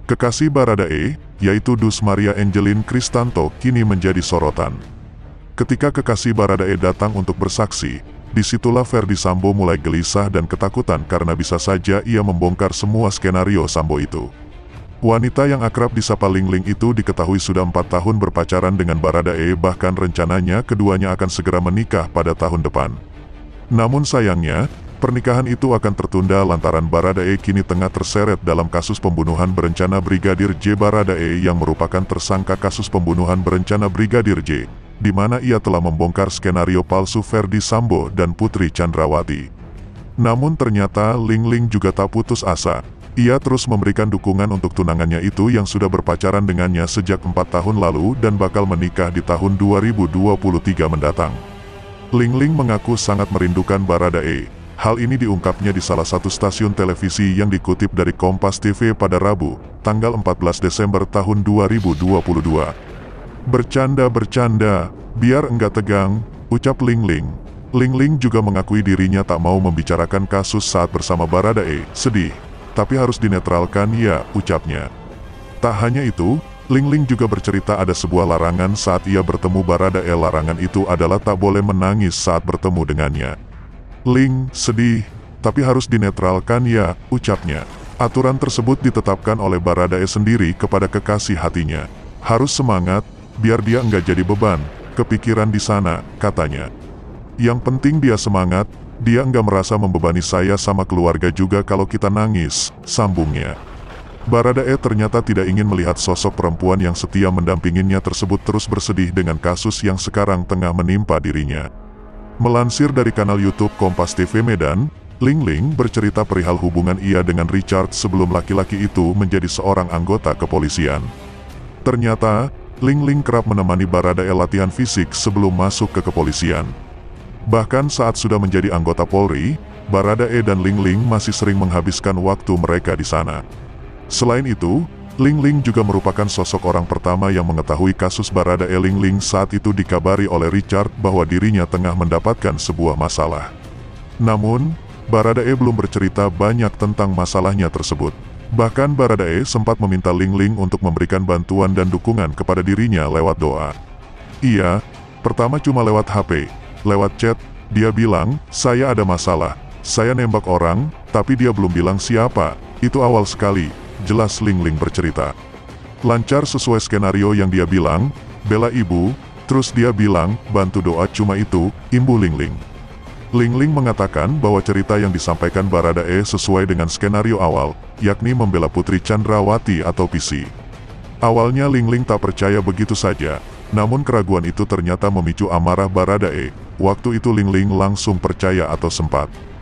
Kekasih Baradae, yaitu Dus Maria Angelin Kristanto, kini menjadi sorotan. Ketika kekasih Baradae datang untuk bersaksi, disitulah Ferdy Sambo mulai gelisah dan ketakutan karena bisa saja ia membongkar semua skenario Sambo itu. Wanita yang akrab disapa Ling-Ling itu diketahui sudah 4 tahun berpacaran dengan Baradae, bahkan rencananya keduanya akan segera menikah pada tahun depan. Namun sayangnya, pernikahan itu akan tertunda lantaran Baradae kini tengah terseret dalam kasus pembunuhan berencana Brigadir J. Baradae yang merupakan tersangka kasus pembunuhan berencana Brigadir J, di mana ia telah membongkar skenario palsu Ferdy Sambo dan Putri Chandrawati. Namun ternyata Ling-Ling juga tak putus asa. Ia terus memberikan dukungan untuk tunangannya itu yang sudah berpacaran dengannya sejak 4 tahun lalu dan bakal menikah di tahun 2023 mendatang. Ling-Ling mengaku sangat merindukan Baradae. Hal ini diungkapnya di salah satu stasiun televisi yang dikutip dari Kompas TV pada Rabu, tanggal 14 Desember tahun 2022. Bercanda-bercanda, biar enggak tegang, ucap Ling-Ling. Ling-Ling juga mengakui dirinya tak mau membicarakan kasus saat bersama Baradae, sedih, tapi harus dinetralkan ya, ucapnya. Tak hanya itu, Ling-Ling juga bercerita ada sebuah larangan saat ia bertemu Baradae. Larangan itu adalah tak boleh menangis saat bertemu dengannya. Ling, sedih, tapi harus dinetralkan ya, ucapnya. Aturan tersebut ditetapkan oleh Baradae sendiri kepada kekasih hatinya. Harus semangat, biar dia enggak jadi beban, kepikiran di sana, katanya. Yang penting dia semangat, dia enggak merasa membebani saya sama keluarga juga kalau kita nangis, sambungnya. Baradae ternyata tidak ingin melihat sosok perempuan yang setia mendampinginya tersebut terus bersedih dengan kasus yang sekarang tengah menimpa dirinya. Melansir dari kanal YouTube Kompas TV Medan, Ling-Ling bercerita perihal hubungan ia dengan Richard sebelum laki-laki itu menjadi seorang anggota kepolisian. Ternyata, Ling-Ling kerap menemani Baradae latihan fisik sebelum masuk ke kepolisian. Bahkan saat sudah menjadi anggota Polri, Baradae dan Ling-Ling masih sering menghabiskan waktu mereka di sana. Selain itu, Ling-Ling juga merupakan sosok orang pertama yang mengetahui kasus Baradae. Ling-Ling saat itu dikabari oleh Richard bahwa dirinya tengah mendapatkan sebuah masalah. Namun, Baradae belum bercerita banyak tentang masalahnya tersebut. Bahkan Baradae sempat meminta Ling-Ling untuk memberikan bantuan dan dukungan kepada dirinya lewat doa. Iya, pertama cuma lewat HP, lewat chat, dia bilang, saya ada masalah, saya nembak orang, tapi dia belum bilang siapa, itu awal sekali. Jelas Ling-Ling bercerita. Lancar sesuai skenario yang dia bilang, bela ibu, terus dia bilang, bantu doa, cuma itu, imbu Ling-Ling. Ling-Ling mengatakan bahwa cerita yang disampaikan Baradae sesuai dengan skenario awal, yakni membela Putri Chandrawati atau PC. Awalnya Ling-Ling tak percaya begitu saja, namun keraguan itu ternyata memicu amarah Baradae. Waktu itu Ling-Ling langsung percaya atau sempat